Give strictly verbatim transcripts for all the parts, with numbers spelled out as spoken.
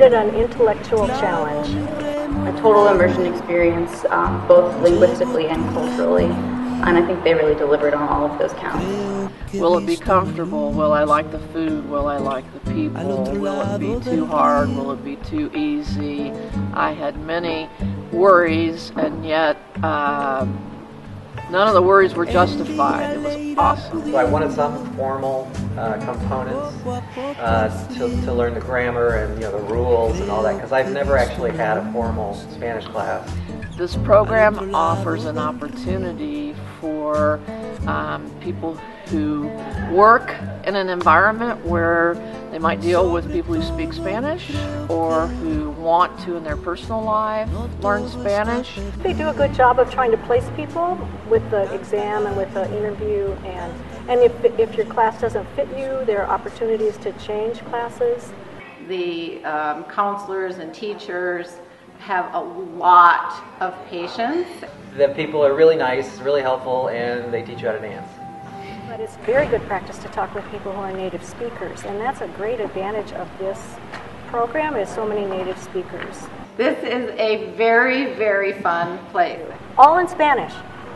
it an intellectual challenge? A total immersion experience, um, both linguistically and culturally, and I think they really delivered on all of those counts. Will it be comfortable? Will I like the food? Will I like the people? Will it be too hard? Will it be too easy? I had many worries, and yet uh, none of the worries were justified. It was awesome. So I wanted some formal uh, components uh, to, to learn the grammar and, you know, the rules and all that, because I've never actually had a formal Spanish class. This program offers an opportunity for um, people who work in an environment where they might deal with people who speak Spanish, or who want to in their personal life learn Spanish. They do a good job of trying to place people with the exam and with the interview, and, and if, if your class doesn't fit you, there are opportunities to change classes. The um, counselors and teachers have a lot of patience. The people are really nice, really helpful, and they teach you how to dance. But it's very good practice to talk with people who are native speakers, and that's a great advantage of this program, is so many native speakers. This is a very, very fun place. All in Spanish.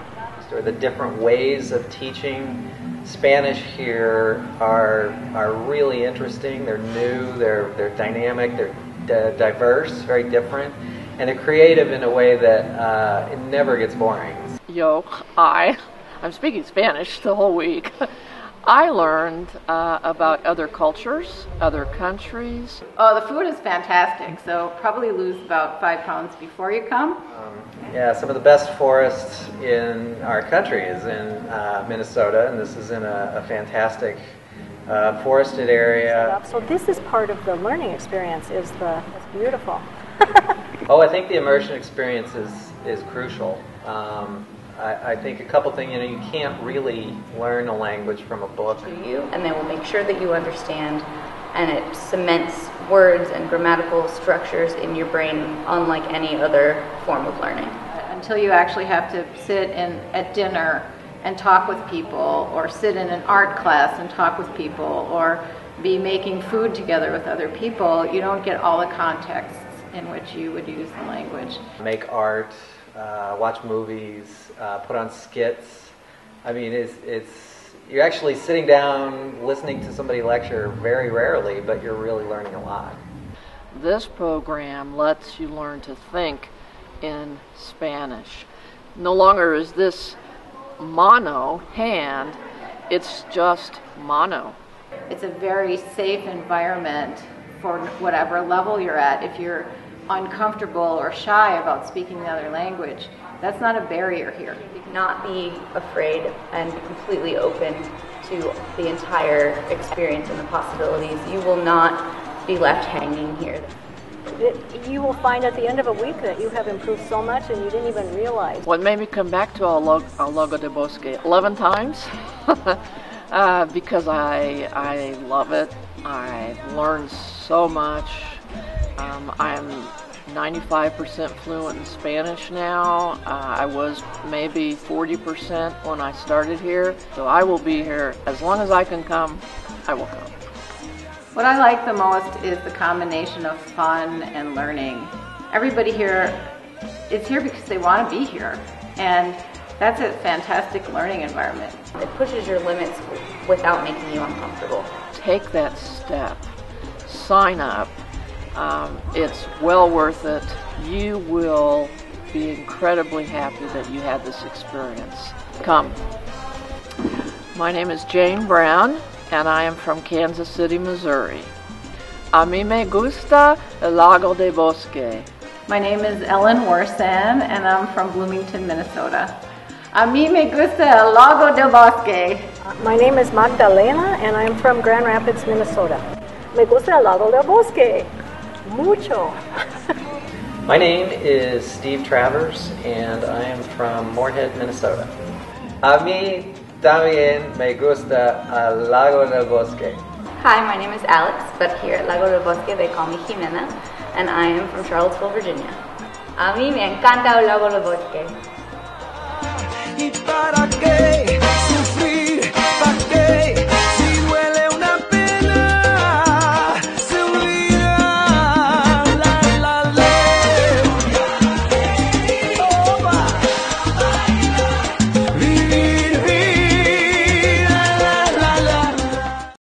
So the different ways of teaching Spanish here are are really interesting. They're new, they're they're dynamic, they're d- diverse, very different, and they're creative in a way that uh, it never gets boring. Yo, I, I'm speaking Spanish the whole week. I learned uh, about other cultures, other countries. Oh, the food is fantastic, so probably lose about five pounds before you come. Um, yeah, some of the best forests in our country is in uh, Minnesota, and this is in a, a fantastic uh, forested area. So this is part of the learning experience, is the, it's beautiful. Oh, I think the immersion experience is, is crucial. Um, I, I think a couple things, you know, you can't really learn a language from a book. To you, and they will make sure that you understand, and it cements words and grammatical structures in your brain unlike any other form of learning. Until you actually have to sit in at dinner and talk with people, or sit in an art class and talk with people, or be making food together with other people, you don't get all the contexts in which you would use the language. Make art, uh, watch movies, uh, put on skits. I mean, it's, it's you're actually sitting down listening to somebody lecture very rarely, but you're really learning a lot. This program lets you learn to think in Spanish. No longer is this mono, hand, it's just mono. It's a very safe environment for whatever level you're at. If you're uncomfortable or shy about speaking another language, that's not a barrier here. Not be afraid and be completely open to the entire experience and the possibilities. You will not be left hanging here. It, you will find at the end of a week that you have improved so much and you didn't even realize. What made me come back to El Lago de Bosque eleven times? uh, because I, I love it. I've learned so much. Um, I'm ninety-five percent fluent in Spanish now. Uh, I was maybe forty percent when I started here. So I will be here as long as I can come. I will come. What I like the most is the combination of fun and learning. Everybody here is here because they want to be here, and that's a fantastic learning environment. It pushes your limits without making you uncomfortable. Take that step. Sign up. Um, it's well worth it. You will be incredibly happy that you had this experience. Come. My name is Jane Brown, and I am from Kansas City, Missouri. A mí me gusta el Lago de Bosque. My name is Ellen Warsan, and I'm from Bloomington, Minnesota. A mí me gusta el Lago del Bosque. My name is Magdalena, and I'm from Grand Rapids, Minnesota. Me gusta el Lago del Bosque. Mucho. My name is Steve Travers, and I am from Moorhead, Minnesota. A mí también me gusta el Lago del Bosque. Hi, my name is Alex, but here at Lago del Bosque they call me Jimena, and I am from Charlottesville, Virginia. A mí me encanta el Lago del Bosque. ¿Y para qué?